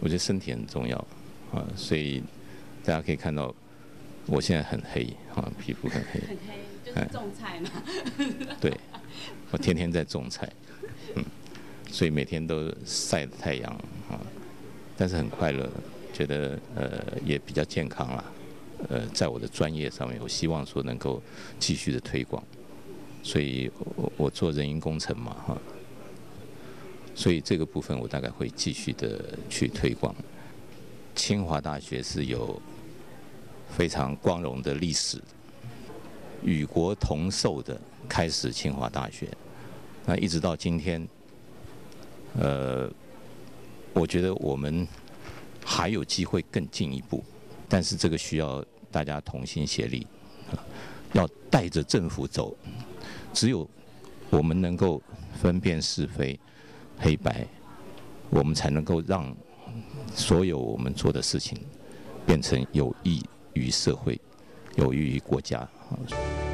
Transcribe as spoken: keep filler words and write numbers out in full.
我觉得身体很重要啊，所以大家可以看到，我现在很黑啊，皮肤很黑。 很黑，就是种菜嘛。 对，我天天在种菜，嗯，所以每天都晒太阳啊，但是很快乐，觉得呃也比较健康啦。呃，在我的专业上面，我希望说能够继续的推广，所以我我做人因工程嘛哈。所以这个部分我大概会继续的去推广。清华大学是有非常光荣的历史，与国同寿的开始清华大学，那一直到今天，呃，我觉得我们还有机会更进一步，但是这个需要大家同心协力，要带着政府走，只有我们能够分辨是非。黑白，我们才能够让所有我们做的事情变成有益于社会、有益于国家。